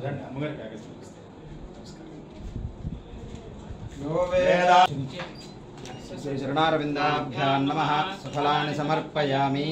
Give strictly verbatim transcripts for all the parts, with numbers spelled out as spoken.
అమ్మగారి ప్యాకేజ్ శ్రీ చరణారవిందాభ్యాం నమః సఫలాని సమర్పయామి.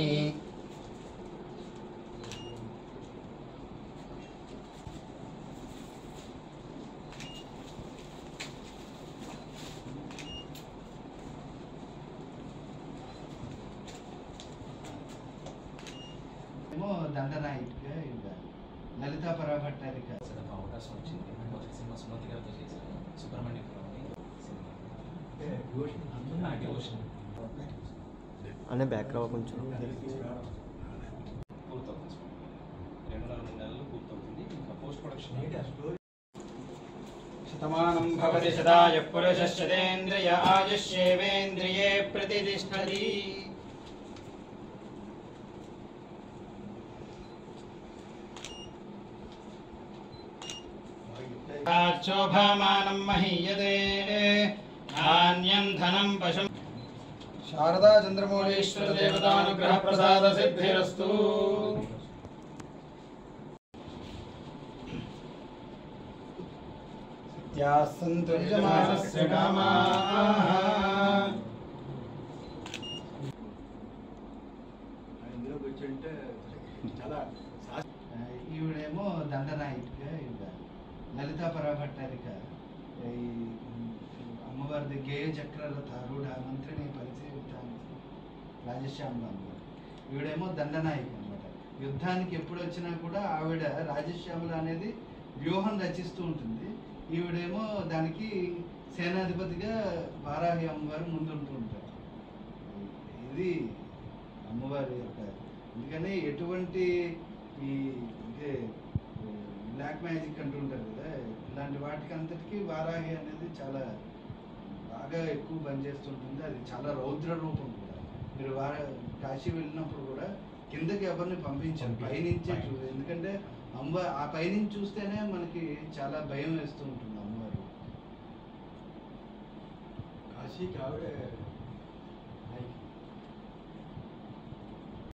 దండనాయిక లలితా పరాభట్టారిక అవకాశం వచ్చింది. సినిమా సుమతి గారితో చేశాను, సుబ్రహ్మణ్యపురం అనే బ్యాక్గ్రౌండ్ కొంచెం పూర్తవుతుంది. రెండున్నర మూడు నెలలు పూర్తవుతుంది. ఇంకా పోస్ట్ ప్రొడక్షన్. శతమానం భవతి శతాయ పురుషः శతేంద్రియ ఆయుష్యేవేంద్రియే ప్రతిష్టతి. శోభామానం మహీయతే ధాన్యం ధనం పశుం. శారదా చంద్రమౌళీశ్వర దేవతానుగ్రహ ప్రసాద సిద్ధిరస్తు. సత్యాస్సంతు యజమానస్య కామాః. ఈవిడేమో దండనాయిక లలితా పరాభట్టారిక ఈ అమ్మవారిది గేయ చక్రరథారూఢ మంత్రిని పరిచయితానికి రాజశ్యామల అమ్మవారు. ఈవిడేమో దండనాయిక అనమాట. యుద్ధానికి ఎప్పుడు వచ్చినా కూడా ఆవిడ రాజశ్యామల అనేది వ్యూహం రచిస్తూ ఉంటుంది. ఈవిడేమో దానికి సేనాధిపతిగా వారాహి అమ్మవారు ముందుంటూ ఉంటారు. ఇది అమ్మవారి యొక్క, అందుకని ఎటువంటి ఈ అంటే బ్లాక్ మ్యాజిక్ అంటుంటారు కదా, ఇలాంటి వాటికి అంతటికీ వారాహి అనేది చాలా బాగా ఎక్కువ పనిచేస్తుంటుంది. అది చాలా రౌద్ర రూపం కూడా. మీరు వార కాశీ వెళ్ళినప్పుడు కూడా కిందకి ఎవరిని పంపించారు, పైనుంచే చూ ఎందుకంటే అమ్మ ఆ పైనుంచి చూస్తేనే మనకి చాలా భయం వేస్తూ ఉంటుంది అమ్మవారు. కాశీకి ఆవిడే